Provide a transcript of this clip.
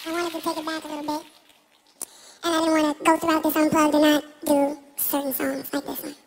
I wanted to take it back a little bit. And I didn't want to go throughout this unplugged and not do certain songs like this one.